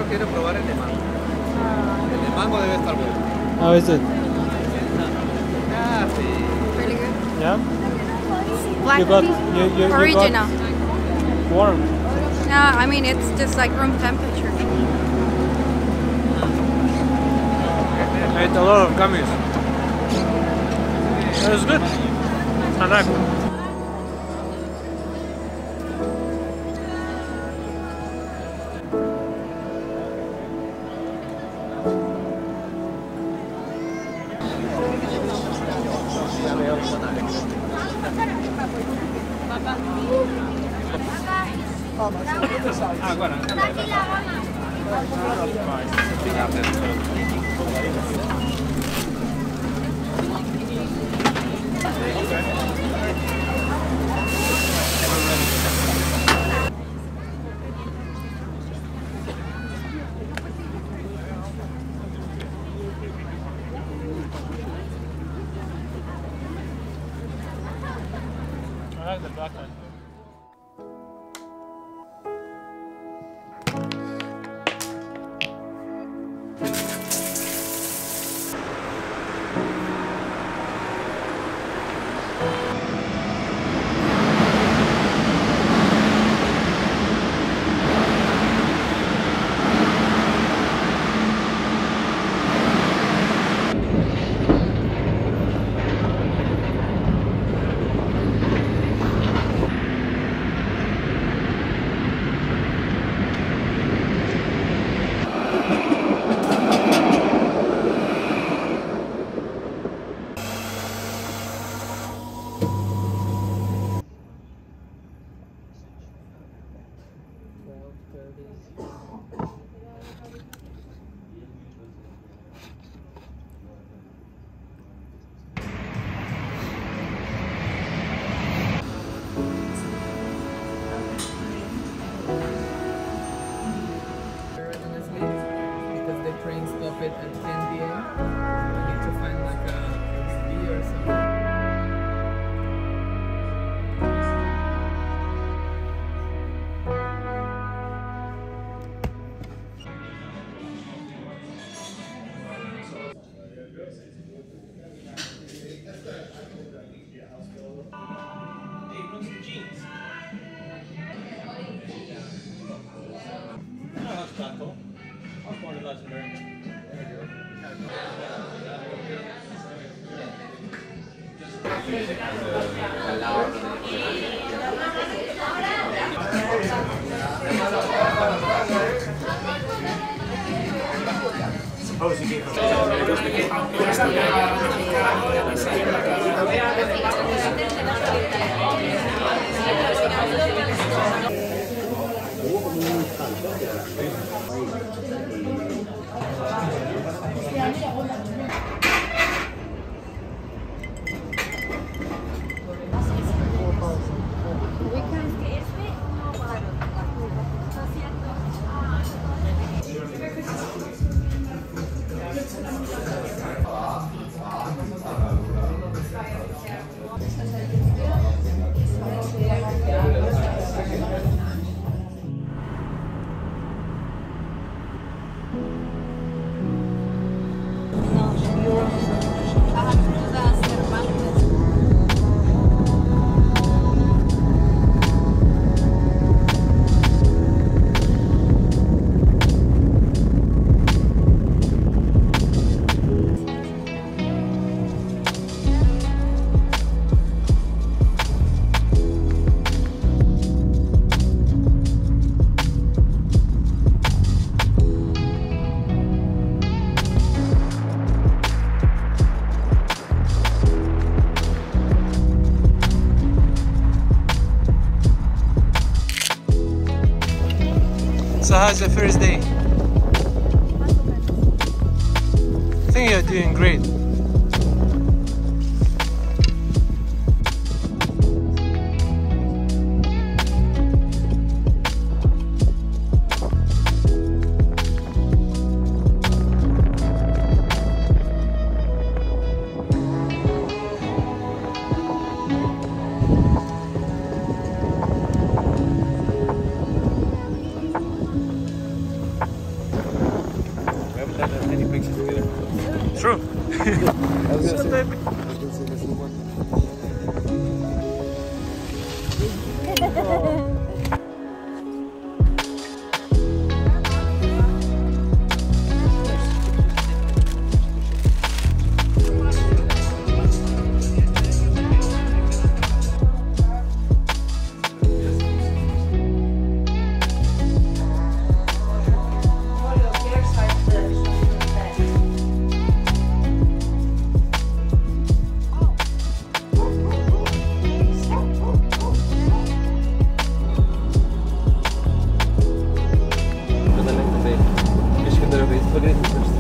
Pero quiero probar el de mango. El de mango debe estar bueno. How is it? Ah, sí. Really good. Yeah? Black You got, tea. you Original. got warm. No, I mean it's just like room temperature. I ate a lot of gummies. It was good. I like it. I like the black one. Because the train stop it at 10 p.m. I need to find like a Airbnb or something. So how's the first day? I think you're doing great. put it in the